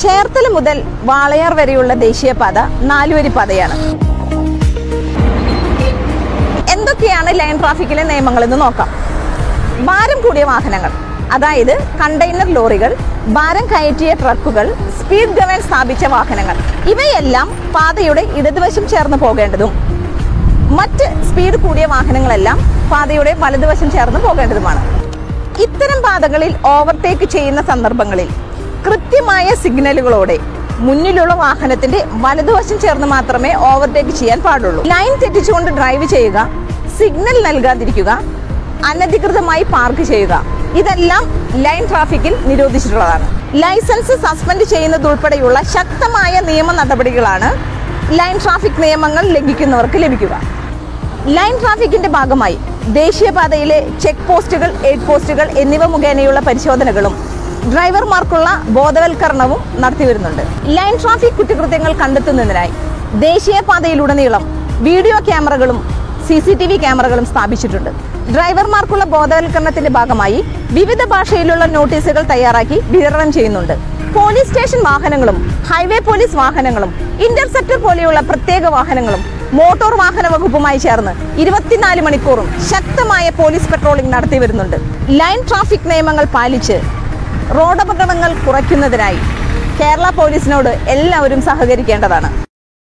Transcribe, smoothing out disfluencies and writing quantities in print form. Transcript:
ചേർത്തല മുതൽ വാളയാർ വരെയുള്ള ദേശീയപാത 4-വരി പാതയാണ്. എന്തൊക്കെയാണ് ലൈൻ ട്രാഫിക്കിലെ നിയമങ്ങളെന്ന് നോക്കാം. ഭാരം കൂടിയ വാഹനങ്ങൾ, അതായത് കണ്ടെയ്നർ ലോറികൾ, ഭാരം കയറ്റിയ ട്രക്കുകൾ, സ്പീഡ് ഗവേൺ സ്ഥാപിച്ച വാഹനങ്ങൾ, ഇവയെല്ലാം പാതയുടെ ഇടതുവശം ചേർന്ന് പോകേണ്ടതും മറ്റ് സ്പീഡ് കൂടിയ വാഹനങ്ങളെല്ലാം പാതയുടെ വലതുവശം ചേർന്ന് പോകേണ്ടതുമാണ്. ഇത്തരം പാതകളിൽ ഓവർടേക്ക് ചെയ്യുന്ന സന്ദർഭങ്ങളിൽ കൃത്യമായ സിഗ്നലുകളോടെ മുന്നിലുള്ള വാഹനത്തിന്റെ വലതുവശം ചേർന്ന് മാത്രമേ ഓവർടേക്ക് ചെയ്യാൻ പാടുള്ളൂ. ലൈൻ തെറ്റിച്ചുകൊണ്ട് ഡ്രൈവ് ചെയ്യുക, സിഗ്നൽ നൽകാതിരിക്കുക, അനധികൃതമായി പാർക്ക് ചെയ്യുക, ഇതെല്ലാം ലൈൻ ട്രാഫിക്കിൽ നിരോധിച്ചിട്ടുള്ളതാണ്. ലൈസൻസ് സസ്പെൻഡ് ചെയ്യുന്നതുൾപ്പെടെയുള്ള ശക്തമായ നിയമ നടപടികളാണ് ലൈൻ ട്രാഫിക് നിയമങ്ങൾ ലംഘിക്കുന്നവർക്ക് ലഭിക്കുക. ലൈൻ ട്രാഫിക്കിന്റെ ഭാഗമായി ദേശീയപാതയിലെ ചെക്ക് പോസ്റ്റുകൾ, എയ്ഡ് പോസ്റ്റുകൾ എന്നിവ മുഖേനയുള്ള പരിശോധനകളും ഡ്രൈവർമാർക്കുള്ള ബോധവൽക്കരണവും നടത്തിവരുന്നുണ്ട്. ലൈൻ ട്രാഫിക് കുറ്റകൃത്യങ്ങൾ കണ്ടെത്തുന്നതിനായി ദേശീയപാതയിലുടനീളം വീഡിയോ ക്യാമറകളും CCTV ക്യാമറകളും സ്ഥാപിച്ചിട്ടുണ്ട്. ഡ്രൈവർമാർക്കുള്ള ബോധവൽക്കരണത്തിന്റെ ഭാഗമായി വിവിധ ഭാഷയിലുള്ള നോട്ടീസുകൾ തയ്യാറാക്കി വിതരണം ചെയ്യുന്നുണ്ട്. പോലീസ് സ്റ്റേഷൻ വാഹനങ്ങളും ഹൈവേ പോലീസ് വാഹനങ്ങളും ഇന്റർസെപ്റ്റർ പോലെയുള്ള പ്രത്യേക വാഹനങ്ങളും മോട്ടോർ വാഹന വകുപ്പുമായി ചേർന്ന് 24 മണിക്കൂറും ശക്തമായ പോലീസ് പെട്രോളിംഗ് നടത്തി വരുന്നുണ്ട്. ലൈൻ ട്രാഫിക് നിയമങ്ങൾ പാലിച്ച് റോഡപകടങ്ങൾ കുറയ്ക്കുന്നതിനായി കേരള പോലീസിനോട് എല്ലാവരും സഹകരിക്കേണ്ടതാണ്.